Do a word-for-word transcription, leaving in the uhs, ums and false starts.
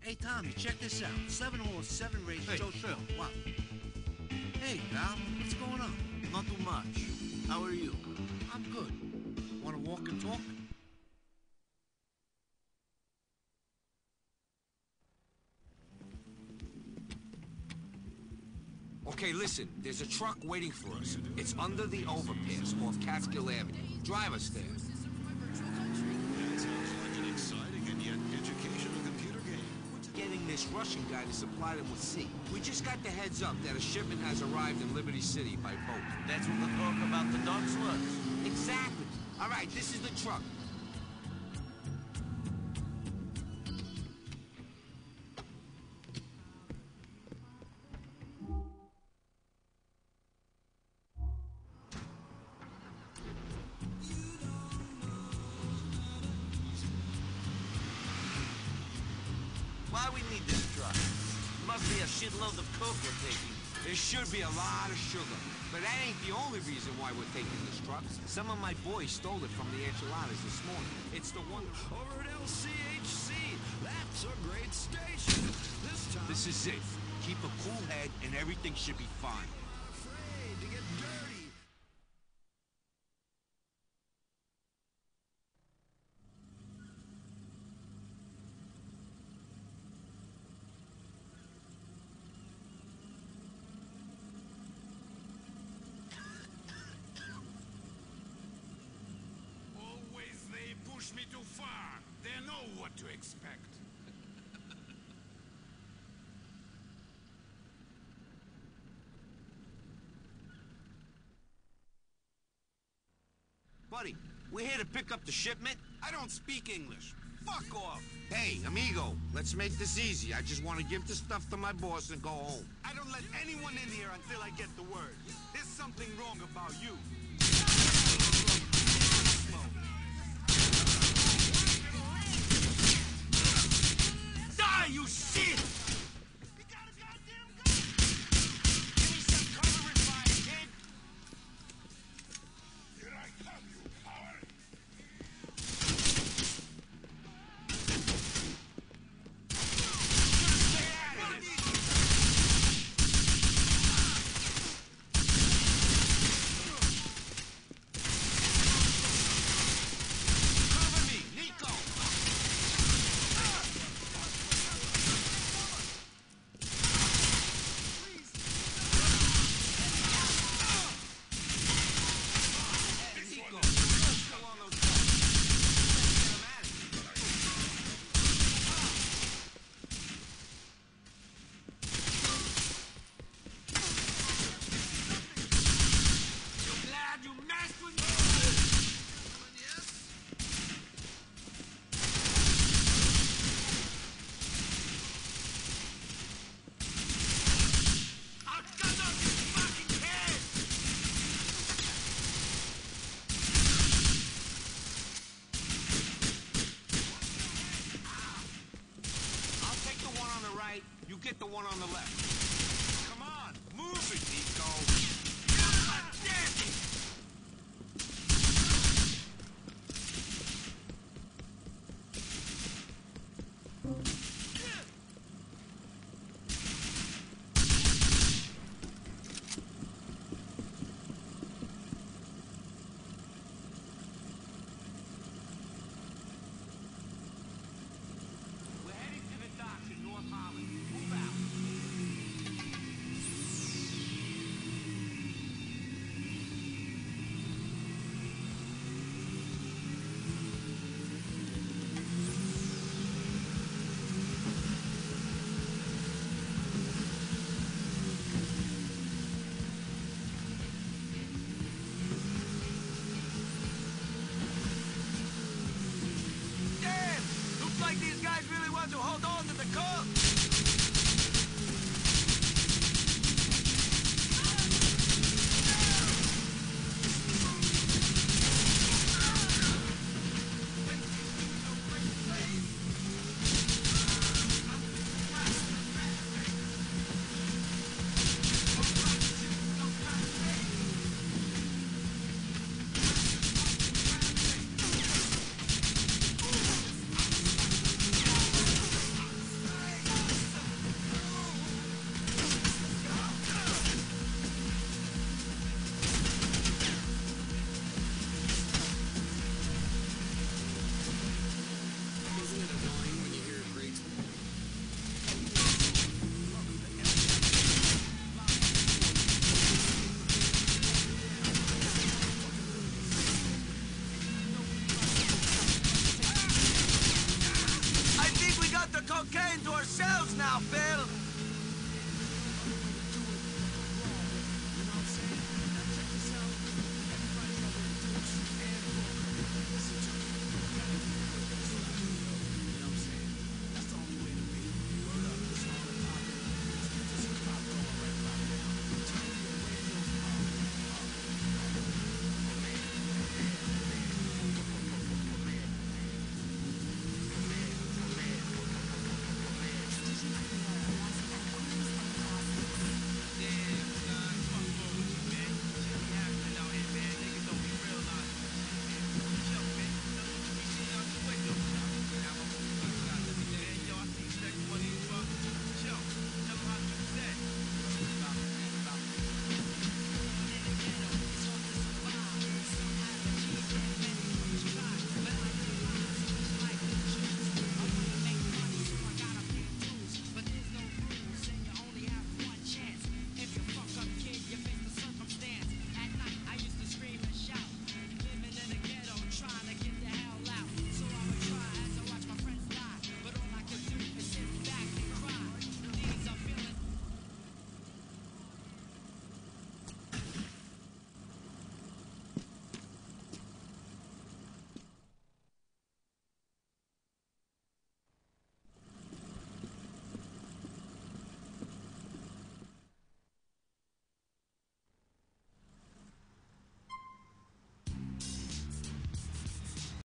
Hey, Tommy, check this out. Seven horse, seven race, Hey, Joe Phil. What? Hey, pal, what's going on? Not too much. How are you? I'm good. Want to walk and talk? Okay, listen, there's a truck waiting for us. It's under the overpass off Catskill Avenue. Drive us there. That sounds like an exciting and yet educational computer game. Getting this Russian guy to supply them with C. We just got the heads up that a shipment has arrived in Liberty City by boat. That's what the talk about the dogs was. Exactly. All right, this is the truck. Why we need this truck? Must be a shitload of coke we're taking. There should be a lot of sugar, but that ain't the only reason why we're taking this truck. Some of my boys stole it from the enchiladas this morning. It's the one... Over at L C H C. That's a great station. This time... This is it. Keep a cool head and everything should be fine. I'm afraid to get dirty. Always they push me too far. They know what to expect. Buddy, we're here to pick up the shipment. I don't speak English. Fuck off. Hey, amigo, let's make this easy. I just want to give the stuff to my boss and go home. I don't let anyone in here until I get the word. There's something wrong about you. Die, you shit! Give me some cover and fire, kid. Here I come, you coward! Cover me, Nico. Nico, still on those guns. Get 'em out of here. You glad you messed with me? Yes? I'll cut off your fucking head! I'll take the one on the right, you get the one on the left. Come on, move it, Nico. God damn it! We're heading to the docks in North Holland. Move out. cocaine to ourselves now, Phil.